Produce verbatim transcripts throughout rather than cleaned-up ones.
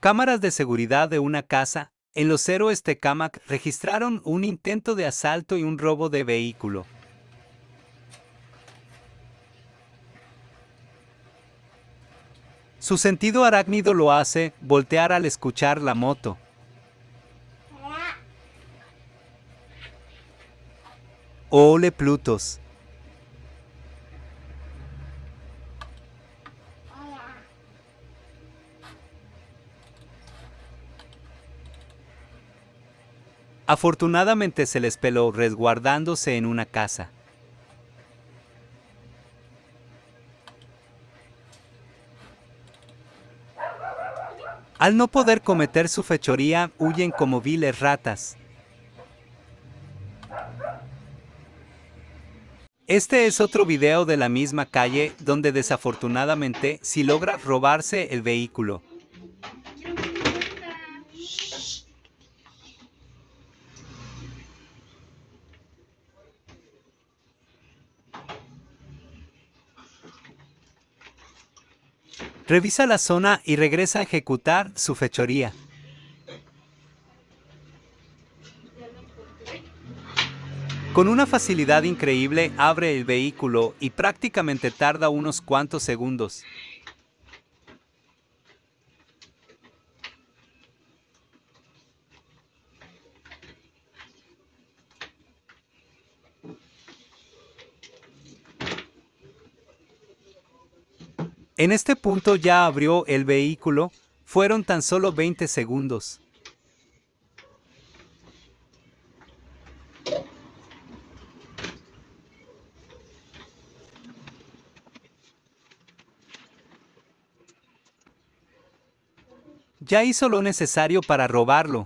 Cámaras de seguridad de una casa en los héroes Tecámac registraron un intento de asalto y un robo de vehículo. Su sentido arácnido lo hace voltear al escuchar la moto. Ole Plutos. Afortunadamente se les peló resguardándose en una casa. Al no poder cometer su fechoría, huyen como viles ratas. Este es otro video de la misma calle, donde desafortunadamente sí logra robarse el vehículo. Revisa la zona y regresa a ejecutar su fechoría. Con una facilidad increíble abre el vehículo y prácticamente tarda unos cuantos segundos. En este punto ya abrió el vehículo, fueron tan solo veinte segundos. Ya hizo lo necesario para robarlo.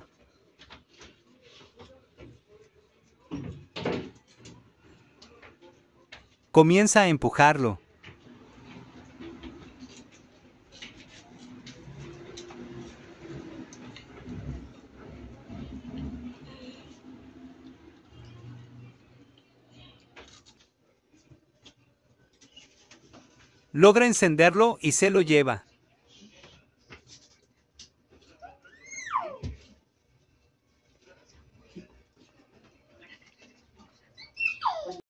Comienza a empujarlo. Logra encenderlo y se lo lleva.